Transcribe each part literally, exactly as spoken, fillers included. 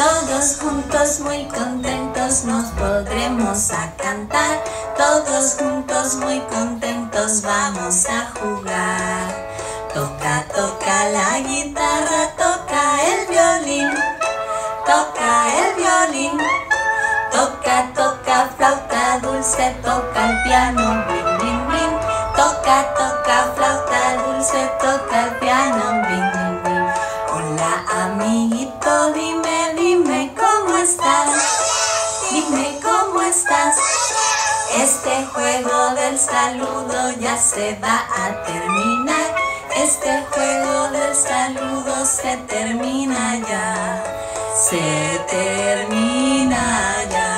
Todos juntos muy contentos nos podremos a cantar. Todos juntos muy contentos vamos a jugar. Toca, toca la guitarra, toca el violín. Toca el violín. Toca, toca flauta dulce, toca el piano, bling, bling, bling. Toca, toca flauta dulce, toca el piano, bling, bling, bling. Hola amiguito, dime, dime cómo estás. Dime cómo estás. Este juego del saludo ya se va a terminar. Este juego del saludo se termina ya. Se termina ya.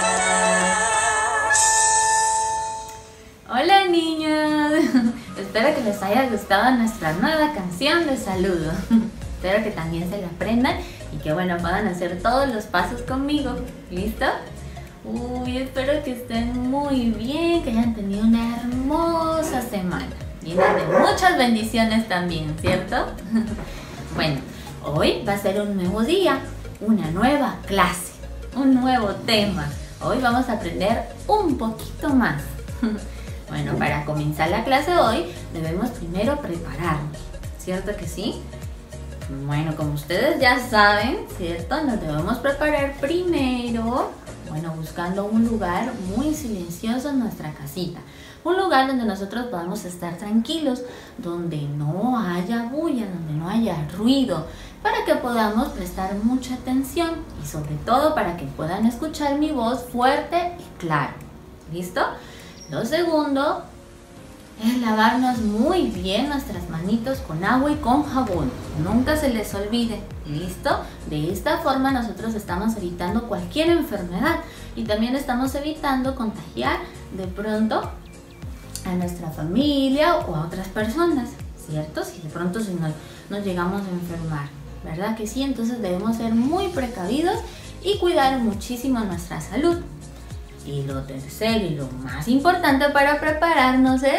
Hola niños, espero que les haya gustado nuestra nueva canción de saludo. Espero que también se la aprendan y que bueno, puedan hacer todos los pasos conmigo. ¿Listo? Uy, espero que estén muy bien, que hayan tenido una hermosa semana, llena de muchas bendiciones también, ¿cierto? Bueno, hoy va a ser un nuevo día, una nueva clase, un nuevo tema. Hoy vamos a aprender un poquito más. Bueno, para comenzar la clase hoy debemos primero prepararnos, ¿cierto que sí? Bueno, como ustedes ya saben, ¿cierto? Nos debemos preparar primero, bueno, buscando un lugar muy silencioso en nuestra casita. Un lugar donde nosotros podamos estar tranquilos, donde no haya bulla, donde no haya ruido, para que podamos prestar mucha atención y sobre todo para que puedan escuchar mi voz fuerte y claro. ¿Listo? Lo segundo es lavarnos muy bien nuestras manitos con agua y con jabón. Nunca se les olvide. ¿Listo? De esta forma nosotros estamos evitando cualquier enfermedad y también estamos evitando contagiar de pronto a nuestra familia o a otras personas, ¿cierto? Si de pronto si nos, nos llegamos a enfermar, ¿verdad que sí? Entonces debemos ser muy precavidos y cuidar muchísimo nuestra salud. Y lo tercero y lo más importante para prepararnos es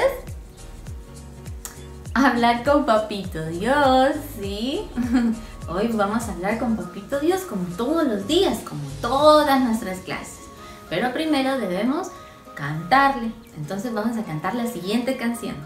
hablar con Papito Dios, ¿sí? Hoy vamos a hablar con Papito Dios como todos los días, como todas nuestras clases. Pero primero debemos cantarle. Entonces vamos a cantar la siguiente canción.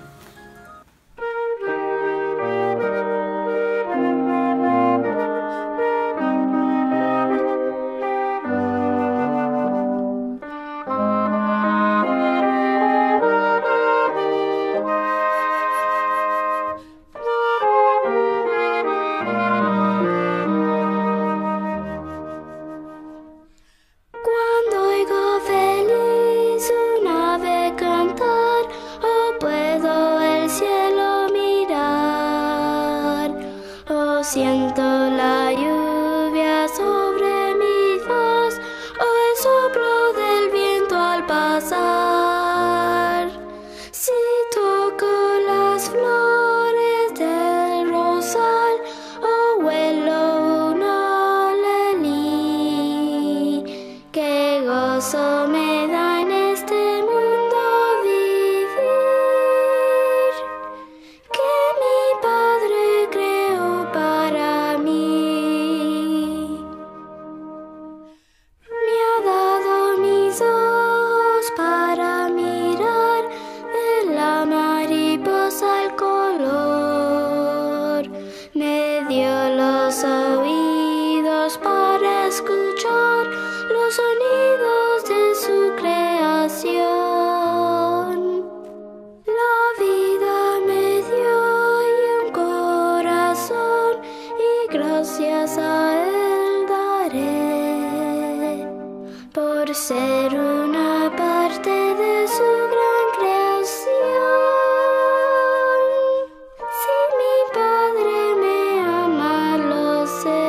Siento la lluvia sobre mi voz o el soplo del viento al pasar. Si toco las flores del rosal o huelo una lelí, qué gozo me da en este mundo vivir, que mi Padre creó para mí. Me ha dado mis ojos para mirar de la mariposa el color. Me dio los oídos para escuchar los sonidos de su creación. La vida me dio y un corazón y gracias a él daré por ser una parte de su gran creación. Si mi Padre me ama, lo sé.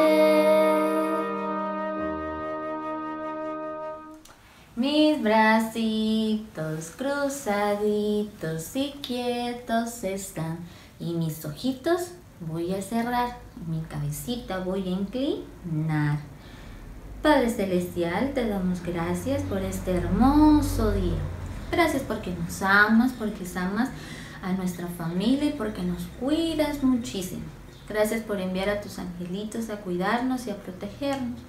Mis bracitos cruzaditos y quietos están y mis ojitos voy a cerrar, mi cabecita voy a inclinar. Padre Celestial, te damos gracias por este hermoso día. Gracias porque nos amas, porque amas a nuestra familia y porque nos cuidas muchísimo. Gracias por enviar a tus angelitos a cuidarnos y a protegernos.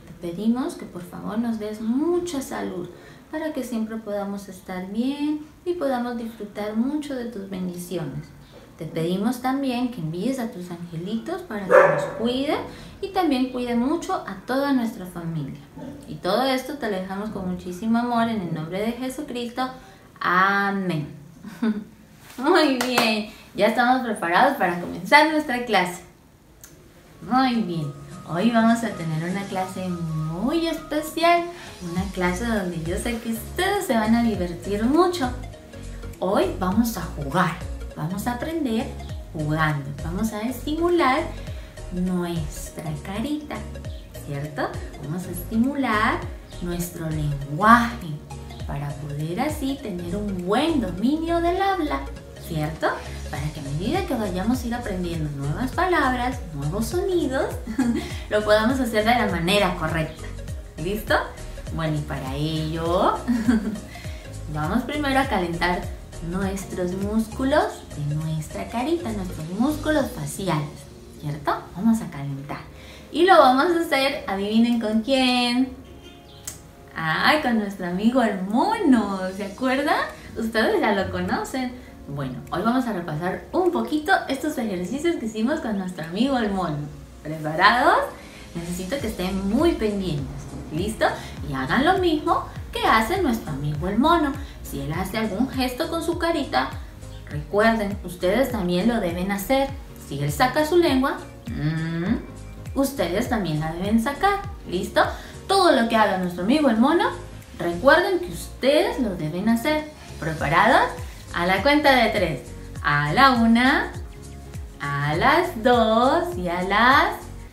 te pedimos que por favor nos des mucha salud para que siempre podamos estar bien y podamos disfrutar mucho de tus bendiciones. Te pedimos también que envíes a tus angelitos para que nos cuiden y también cuiden mucho a toda nuestra familia. Y todo esto te lo dejamos con muchísimo amor en el nombre de Jesucristo. Amén. Muy bien, ya estamos preparados para comenzar nuestra clase. Muy bien, hoy vamos a tener una clase muy especial, una clase donde yo sé que ustedes se van a divertir mucho. Hoy vamos a jugar. Vamos a aprender jugando, vamos a estimular nuestra carita, ¿cierto? Vamos a estimular nuestro lenguaje para poder así tener un buen dominio del habla, ¿cierto? Para que a medida que vayamos a ir aprendiendo nuevas palabras, nuevos sonidos, lo podamos hacer de la manera correcta, ¿listo? Bueno, y para ello, vamos primero a calentar nuestros músculos de nuestra carita, nuestros músculos faciales, ¿cierto? Vamos a calentar. Y lo vamos a hacer, adivinen con quién. ¡Ay, con nuestro amigo el mono! ¿Se acuerdan? Ustedes ya lo conocen. Bueno, hoy vamos a repasar un poquito estos ejercicios que hicimos con nuestro amigo el mono. ¿Preparados? Necesito que estén muy pendientes. ¿Listo? Y hagan lo mismo que hace nuestro amigo el mono. Si él hace algún gesto con su carita, recuerden, ustedes también lo deben hacer. Si él saca su lengua, mmm, ustedes también la deben sacar. ¿Listo? Todo lo que haga nuestro amigo el mono, recuerden que ustedes lo deben hacer. ¿Preparados? A la cuenta de tres. A la una, a las dos y a las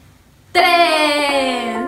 tres.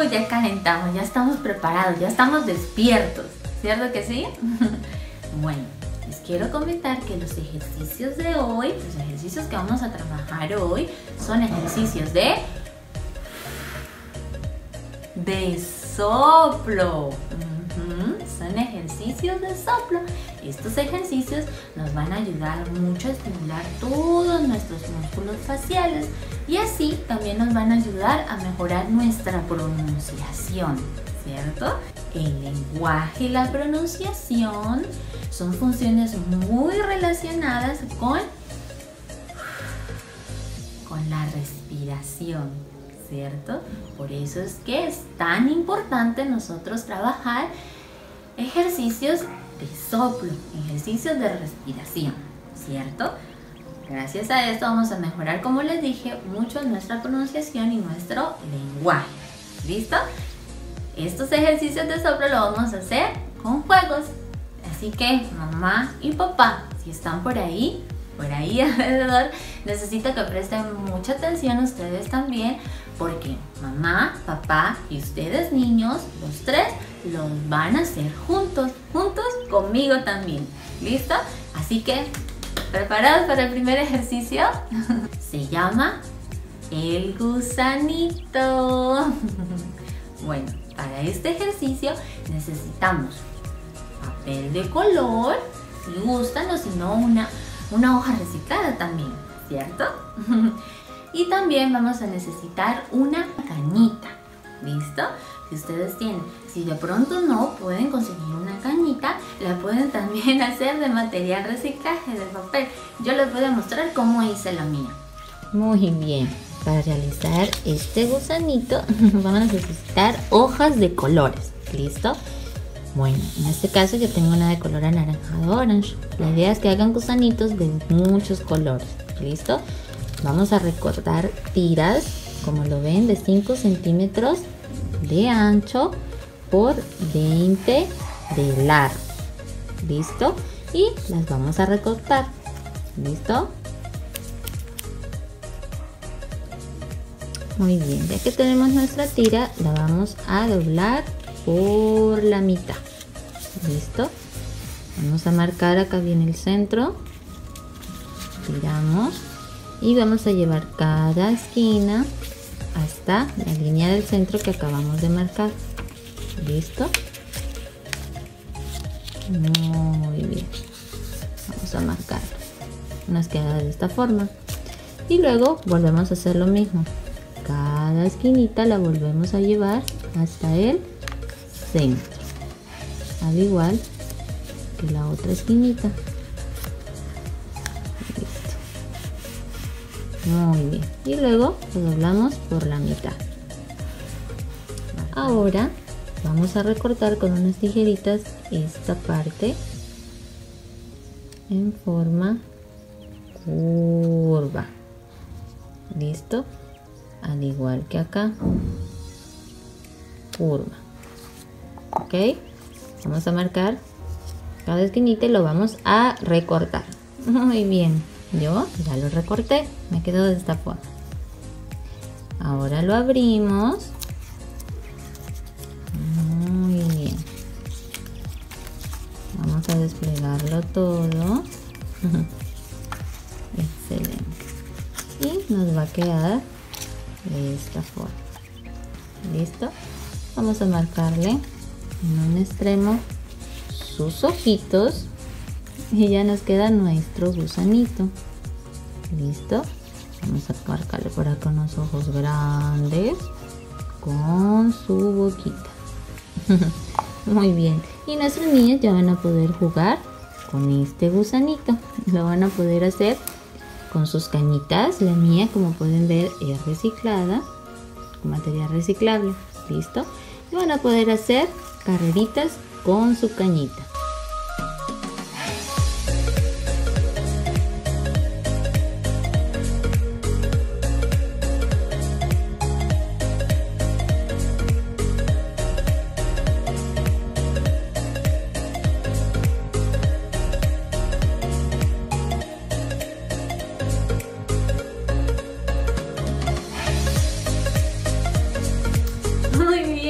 Uh, ya calentamos, ya estamos preparados, ya estamos despiertos, ¿cierto que sí? Bueno, les quiero comentar que los ejercicios de hoy, los ejercicios que vamos a trabajar hoy, son ejercicios de... de soplo. Uh-huh. Son ejercicios de soplo. Estos ejercicios nos van a ayudar mucho a estimular todos nuestros músculos faciales y así también nos van a ayudar a mejorar nuestra pronunciación, ¿cierto? El lenguaje y la pronunciación son funciones muy relacionadas con, con la respiración, ¿cierto? Por eso es que es tan importante nosotros trabajar ejercicios de soplo, ejercicios de respiración, ¿cierto? Gracias a esto vamos a mejorar, como les dije, mucho nuestra pronunciación y nuestro lenguaje. ¿Listo? Estos ejercicios de soplo lo vamos a hacer con juegos. Así que mamá y papá, si están por ahí, por ahí alrededor, necesito que presten mucha atención ustedes también, porque mamá, papá y ustedes niños, los tres, los van a hacer juntos, juntos conmigo también. ¿Listo? Así que, ¿preparados para el primer ejercicio? Se llama el gusanito. Bueno, para este ejercicio necesitamos papel de color, si gustan, o si no, una, una hoja reciclada también, ¿cierto? Y también vamos a necesitar una cañita, ¿listo? Si ustedes tienen, si de pronto no pueden conseguir una cañita, la pueden también hacer de material reciclaje, de papel. Yo les voy a mostrar cómo hice la mía. Muy bien, para realizar este gusanito vamos a necesitar hojas de colores, ¿listo? Bueno, en este caso yo tengo una de color anaranjado orange. La idea es que hagan gusanitos de muchos colores, ¿listo? Vamos a recortar tiras, como lo ven, de cinco centímetros de ancho por veinte de largo, ¿listo? Y las vamos a recortar, ¿listo? Muy bien, ya que tenemos nuestra tira, la vamos a doblar por la mitad, ¿listo? Vamos a marcar acá bien el centro, tiramos y vamos a llevar cada esquina hasta la línea del centro que acabamos de marcar. ¿Listo? Muy bien. Vamos a marcar. Nos queda de esta forma. Y luego volvemos a hacer lo mismo. Cada esquinita la volvemos a llevar hasta el centro. Al igual que la otra esquinita. Muy bien, y luego lo doblamos por la mitad. Ahora vamos a recortar con unas tijeritas esta parte en forma curva. ¿Listo? Al igual que acá, curva. Ok, vamos a marcar cada esquinita y lo vamos a recortar. Muy bien. Yo ya lo recorté, me quedó de esta forma. Ahora lo abrimos. Muy bien. Vamos a desplegarlo todo. Excelente. Y nos va a quedar de esta forma. ¿Listo? Vamos a marcarle en un extremo sus ojitos. Y ya nos queda nuestro gusanito. ¿Listo? Vamos a marcarle por acá unos ojos grandes con su boquita. Muy bien. Y nuestros niños ya van a poder jugar con este gusanito. Lo van a poder hacer con sus cañitas. La mía, como pueden ver, es reciclada, con material reciclable. ¿Listo? Y van a poder hacer carreritas con su cañita. Muy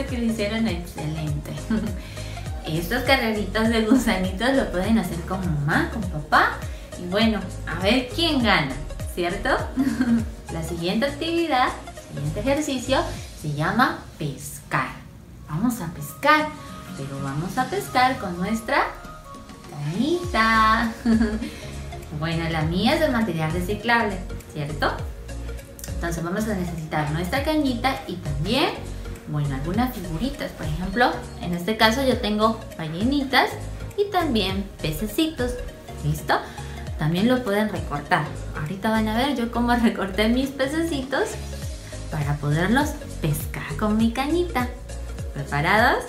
sé que lo hicieron excelente. Estos carreritos de gusanitos lo pueden hacer con mamá, con papá. Y bueno, a ver quién gana, ¿cierto? La siguiente actividad, el siguiente ejercicio se llama pescar. Vamos a pescar, pero vamos a pescar con nuestra cañita. Bueno, la mía es de material reciclable, ¿cierto? Entonces vamos a necesitar nuestra cañita y también, bueno, algunas figuritas. Por ejemplo, en este caso yo tengo ballenitas y también pececitos. ¿Listo? También lo pueden recortar. Ahorita van a ver yo cómo recorté mis pececitos para poderlos pescar con mi cañita. ¿Preparados?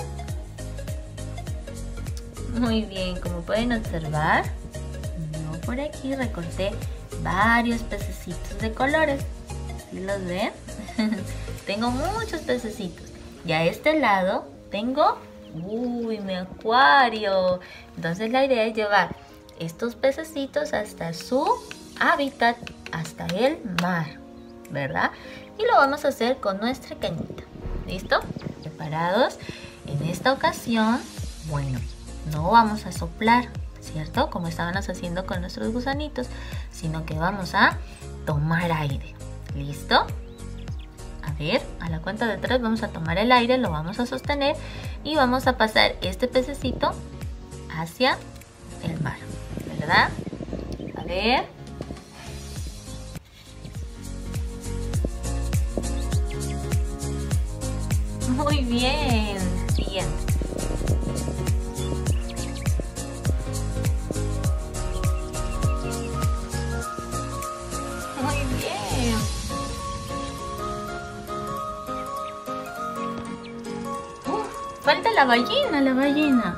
Muy bien, como pueden observar, yo por aquí recorté varios pececitos de colores. ¿Sí los ven? Tengo muchos pececitos. Y a este lado tengo, uy, mi acuario. Entonces la idea es llevar estos pececitos hasta su hábitat, hasta el mar, ¿verdad? Y lo vamos a hacer con nuestra cañita. ¿Listo? ¿Preparados? En esta ocasión, bueno, no vamos a soplar, ¿cierto? Como estábamos haciendo con nuestros gusanitos, sino que vamos a tomar aire. ¿Listo? A ver, a la cuenta de tres vamos a tomar el aire, lo vamos a sostener y vamos a pasar este pececito hacia el mar, ¿verdad? A ver. Muy bien. Siguiente. Muy bien. Uh, falta la ballena, la ballena.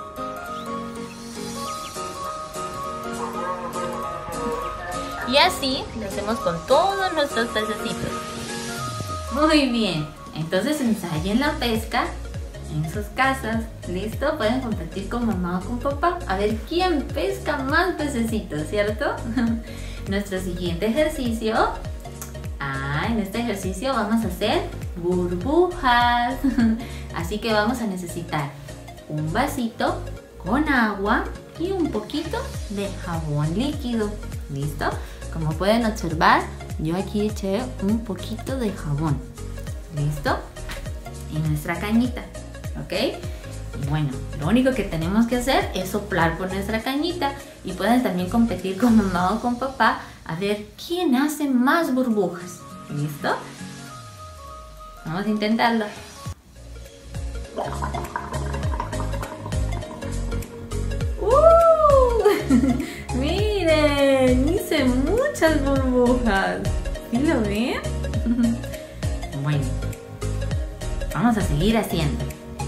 Y así lo hacemos con todos nuestros pececitos. Muy bien. Entonces ensayen la pesca en sus casas. ¿Listo? Pueden competir con mamá o con papá. A ver quién pesca más pececitos, ¿cierto? Nuestro siguiente ejercicio. Ah, en este ejercicio vamos a hacer burbujas. Así que vamos a necesitar un vasito con agua y un poquito de jabón líquido. ¿Listo? Como pueden observar, yo aquí eché un poquito de jabón. ¿Listo? Y nuestra cañita, ¿ok? Y bueno, lo único que tenemos que hacer es soplar por nuestra cañita. Y pueden también competir con mamá o con papá a ver quién hace más burbujas. ¿Listo? Vamos a intentarlo. ¡Uh! ¡Miren! Hice muchas burbujas. ¿Sí lo ven? Bueno, vamos a seguir haciendo.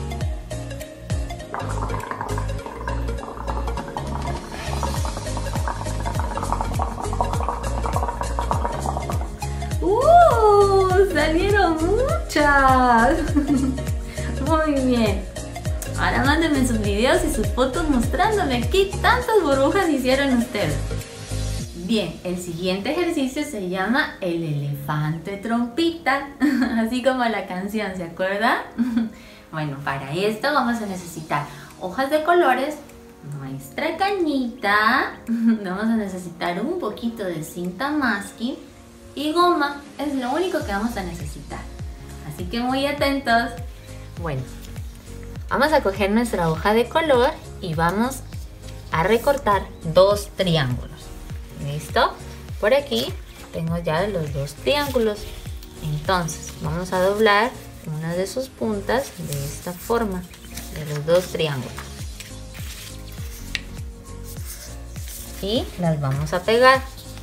¡Uh! ¡Salieron muchas! Muy bien. Ahora mándenme sus videos y sus fotos mostrándome qué tantas burbujas hicieron ustedes. Bien, el siguiente ejercicio se llama el elefante trompita, así como la canción, ¿se acuerdan? Bueno, para esto vamos a necesitar hojas de colores, nuestra cañita, vamos a necesitar un poquito de cinta masking y goma, es lo único que vamos a necesitar. Así que muy atentos. Bueno, vamos a coger nuestra hoja de color y vamos a recortar dos triángulos. ¿Listo? Por aquí tengo ya los dos triángulos. Entonces vamos a doblar una de sus puntas de esta forma, de los dos triángulos. Y las vamos a pegar.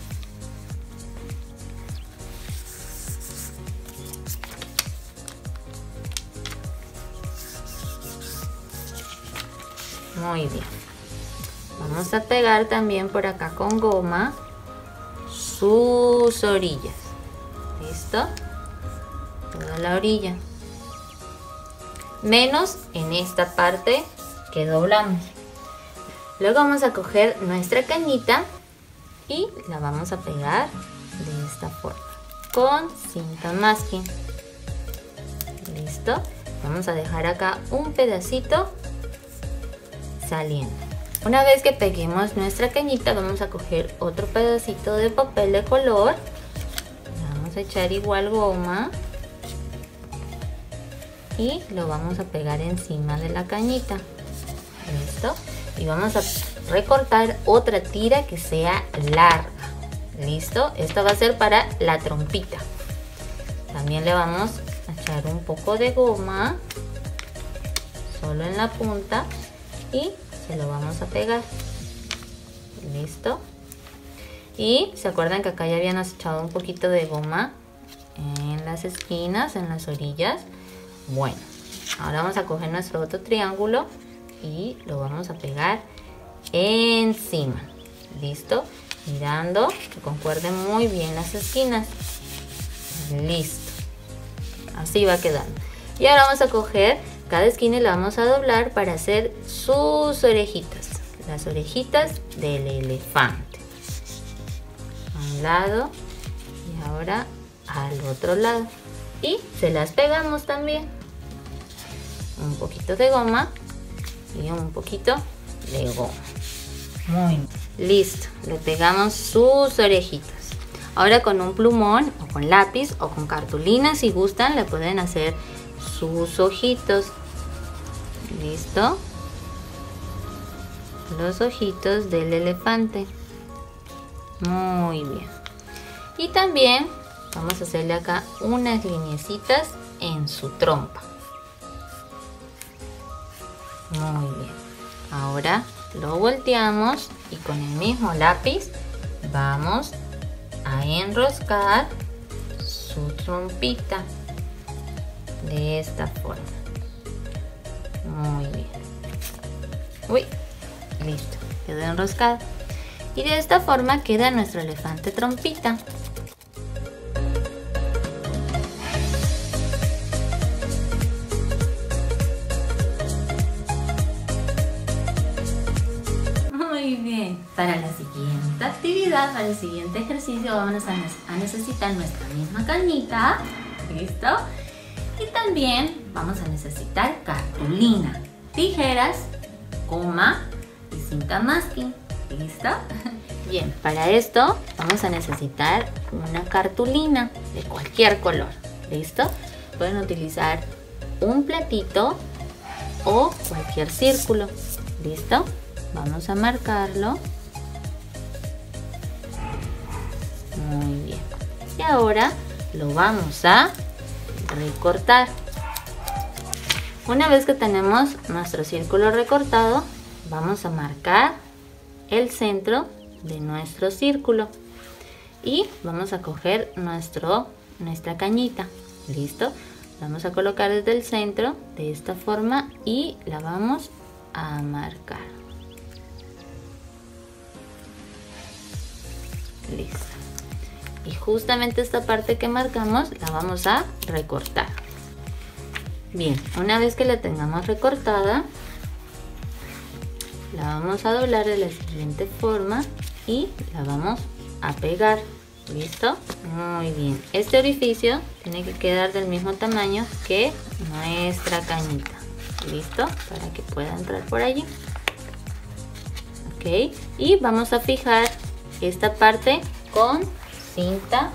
Muy bien. Vamos a pegar también por acá con goma sus orillas. ¿Listo? Toda la orilla. Menos en esta parte que doblamos. Luego vamos a coger nuestra cañita y la vamos a pegar de esta forma con cinta masking. ¿Listo? Vamos a dejar acá un pedacito saliendo. Una vez que peguemos nuestra cañita, vamos a coger otro pedacito de papel de color. Vamos a echar igual goma y lo vamos a pegar encima de la cañita. Listo. Y vamos a recortar otra tira que sea larga. Listo. Esto va a ser para la trompita. También le vamos a echar un poco de goma solo en la punta y se lo vamos a pegar. Listo. Y se acuerdan que acá ya habíamos echado un poquito de goma en las esquinas, en las orillas. Bueno, ahora vamos a coger nuestro otro triángulo y lo vamos a pegar encima. Listo. Mirando que concuerden muy bien las esquinas. Listo. Así va quedando. Y ahora vamos a coger cada esquina y la vamos a doblar para hacer sus orejitas. Las orejitas del elefante. A un lado y ahora al otro lado. Y se las pegamos también. Un poquito de goma y un poquito de goma. Muy bien. Listo. Le pegamos sus orejitas. Ahora con un plumón o con lápiz o con cartulina, si gustan, le pueden hacer sus ojitos. Listo. Los ojitos del elefante. Muy bien. Y también vamos a hacerle acá unas lineecitas en su trompa. Muy bien. Ahora lo volteamos y con el mismo lápiz vamos a enroscar su trompita de esta forma. Muy bien. Uy, listo, quedó enroscado. Y de esta forma queda nuestro elefante trompita. Muy bien. Para la siguiente actividad, para el siguiente ejercicio, vamos a, ne a necesitar nuestra misma cañita. ¿Listo? Y también vamos a necesitar cartulina, tijeras, goma y cinta masking. ¿Listo? Bien, para esto vamos a necesitar una cartulina de cualquier color. ¿Listo? Pueden utilizar un platito o cualquier círculo. ¿Listo? Vamos a marcarlo. Muy bien. Y ahora lo vamos a recortar. Una vez que tenemos nuestro círculo recortado, vamos a marcar el centro de nuestro círculo y vamos a coger nuestro, nuestra cañita. ¿Listo? Vamos a colocar desde el centro de esta forma y la vamos a marcar. Listo. Y justamente esta parte que marcamos la vamos a recortar. Bien, una vez que la tengamos recortada, la vamos a doblar de la siguiente forma y la vamos a pegar. ¿Listo? Muy bien. Este orificio tiene que quedar del mismo tamaño que nuestra cañita. ¿Listo? Para que pueda entrar por allí. Ok. Y vamos a fijar esta parte con cinta.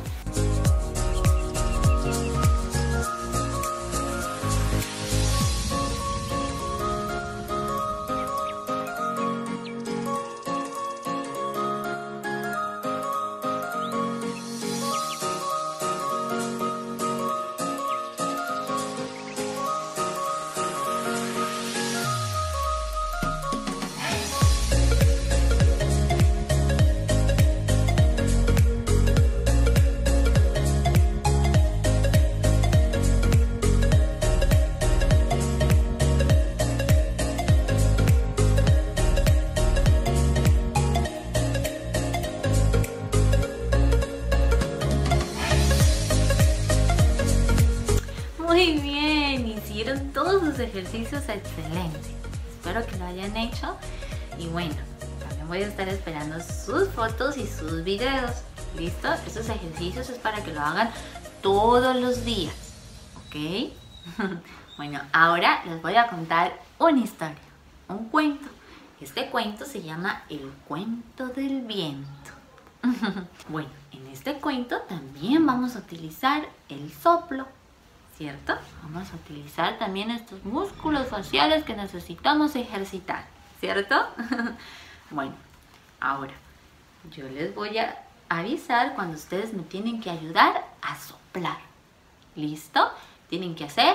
Muy bien, hicieron todos sus ejercicios excelentes. Espero que lo hayan hecho. Y bueno, también voy a estar esperando sus fotos y sus videos. ¿Listo? Estos ejercicios es para que lo hagan todos los días. ¿Ok? Bueno, ahora les voy a contar una historia, un cuento. Este cuento se llama El cuento del viento. Bueno, en este cuento también vamos a utilizar el soplo, ¿cierto? Vamos a utilizar también estos músculos faciales que necesitamos ejercitar, ¿cierto? Bueno, ahora yo les voy a avisar cuando ustedes me tienen que ayudar a soplar. ¿Listo? Tienen que hacer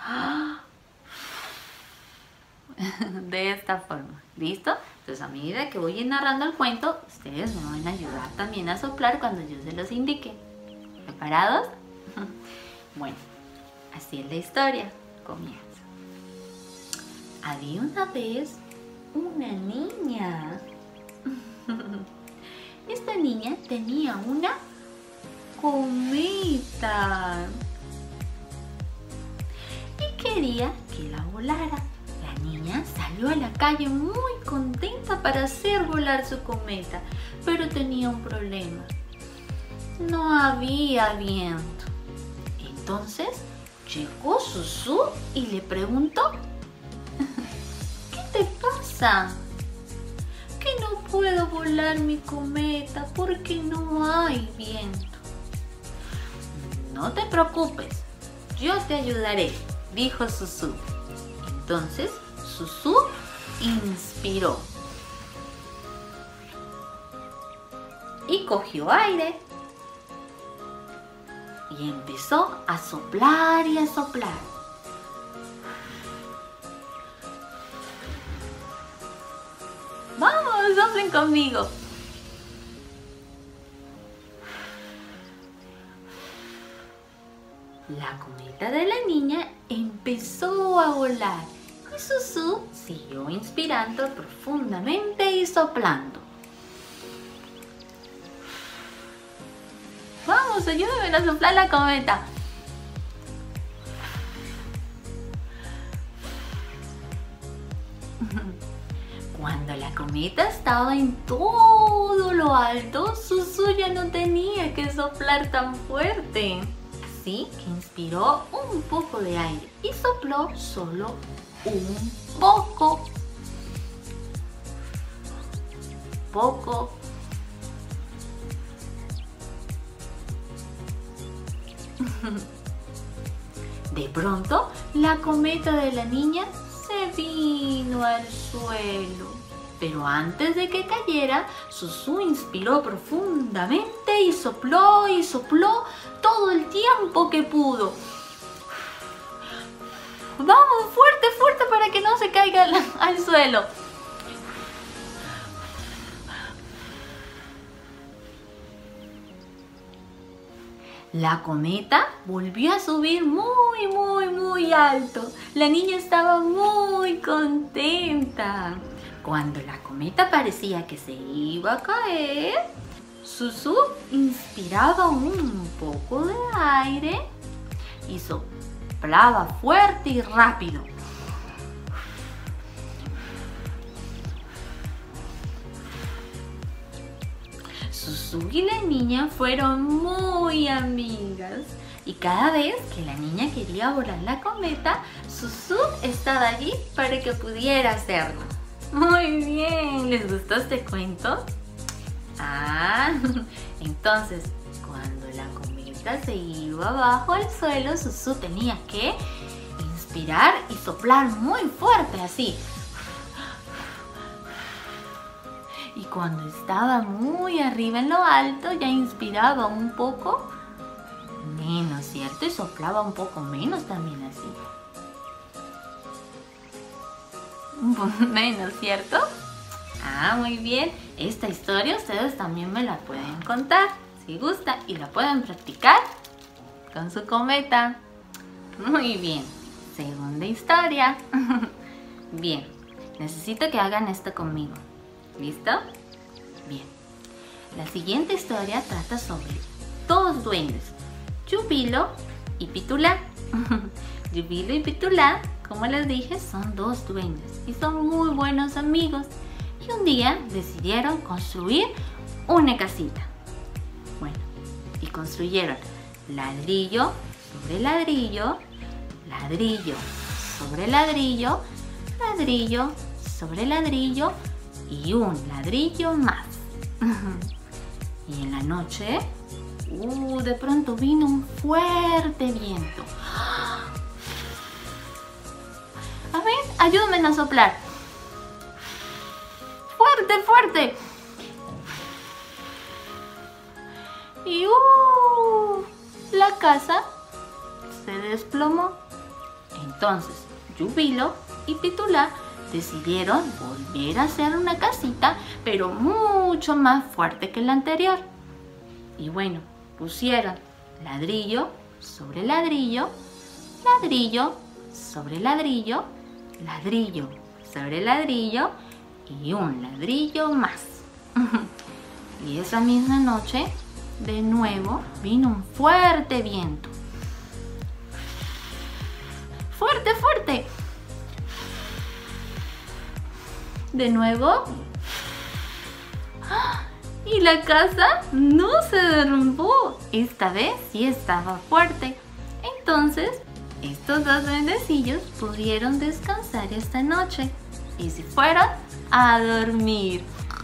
de esta forma. ¿Listo? Entonces, a medida que voy narrando el cuento, ustedes me van a ayudar también a soplar cuando yo se los indique. ¿Preparados? Bueno, así es la historia. Comienza. Había una vez una niña. Esta niña tenía una cometa y quería que la volara. La niña salió a la calle muy contenta para hacer volar su cometa, pero tenía un problema. No había viento. Entonces llegó Susú y le preguntó: ¿qué te pasa? Que no puedo volar mi cometa porque no hay viento. No te preocupes, yo te ayudaré, dijo Susú. Entonces Susú inspiró y cogió aire y empezó a soplar y a soplar. ¡Vamos, soplen conmigo! La cometa de la niña empezó a volar y Susú siguió inspirando profundamente y soplando. ¡Vamos, ayúdenme a soplar la cometa! Cuando la cometa estaba en todo lo alto, Susú ya no tenía que soplar tan fuerte. Así que inspiró un poco de aire y sopló solo un poco. Poco. De pronto, la cometa de la niña se vino al suelo. Pero antes de que cayera, Susú inspiró profundamente y sopló y sopló todo el tiempo que pudo. ¡Vamos, fuerte, fuerte para que no se caiga al, al suelo! La cometa volvió a subir muy, muy, muy alto. La niña estaba muy contenta. Cuando la cometa parecía que se iba a caer, Susú inspiraba un poco de aire y soplaba fuerte y rápido. Susú y la niña fueron muy amigas y cada vez que la niña quería volar la cometa, Susú estaba allí para que pudiera hacerlo. Muy bien, ¿les gustó este cuento? Ah, entonces cuando la cometa se iba abajo al suelo, Susú tenía que inspirar y soplar muy fuerte así. Y cuando estaba muy arriba en lo alto, ya inspiraba un poco menos, ¿cierto? Y soplaba un poco menos también así. Un poco menos, ¿cierto? Ah, muy bien. Esta historia ustedes también me la pueden contar, si gusta, y la pueden practicar con su cometa. Muy bien. Segunda historia. Bien. Necesito que hagan esto conmigo. ¿Listo? Bien. La siguiente historia trata sobre dos duendes, Jubilo y Pitulá. Jubilo y Pitulá, como les dije, son dos duendes y son muy buenos amigos. Y un día decidieron construir una casita. Bueno, y construyeron ladrillo sobre ladrillo, ladrillo sobre ladrillo, ladrillo sobre ladrillo y un ladrillo más. Y en la noche, uh, de pronto vino un fuerte viento. A ver, ayúdenme a soplar. Fuerte, fuerte. Y uh, la casa se desplomó. Entonces, Júbilo y Pitula decidieron volver a hacer una casita, pero mucho más fuerte que la anterior. Y bueno, pusieron ladrillo sobre ladrillo, ladrillo sobre ladrillo, ladrillo sobre ladrillo y un ladrillo más. Y esa misma noche, de nuevo, vino un fuerte viento. ¡Fuerte, fuerte! De nuevo. Y la casa no se derrumbó. Esta vez sí estaba fuerte. Entonces, estos dos duendecillos pudieron descansar esta noche y se fueron a dormir.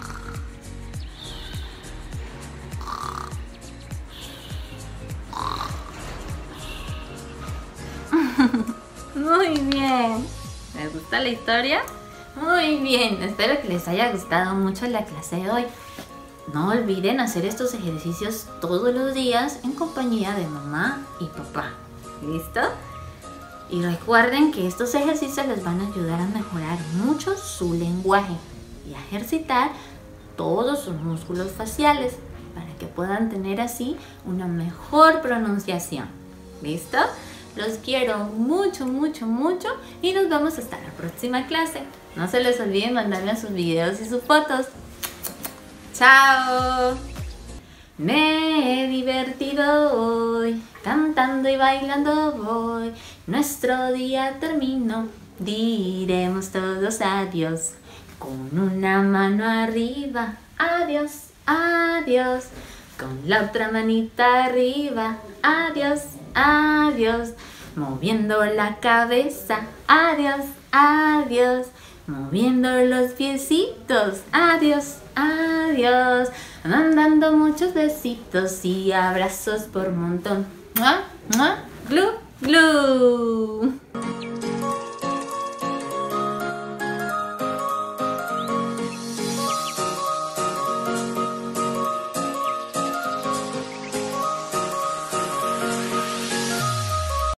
Muy bien. ¿Les gusta la historia? Muy bien. Espero que les haya gustado mucho la clase de hoy. No olviden hacer estos ejercicios todos los días en compañía de mamá y papá. ¿Listo? Y recuerden que estos ejercicios les van a ayudar a mejorar mucho su lenguaje y a ejercitar todos sus músculos faciales para que puedan tener así una mejor pronunciación. ¿Listo? Los quiero mucho, mucho, mucho y nos vemos hasta la próxima clase. No se les olviden mandarme sus videos y sus fotos. ¡Chao! Me he divertido hoy, cantando y bailando voy. Nuestro día terminó, diremos todos adiós. Con una mano arriba, adiós, adiós. Con la otra manita arriba, adiós, adiós. Moviendo la cabeza, adiós, adiós. Moviendo los piecitos, adiós, adiós. Mandando muchos besitos y abrazos por montón. ¡Mua, mua! ¡Glu, glu!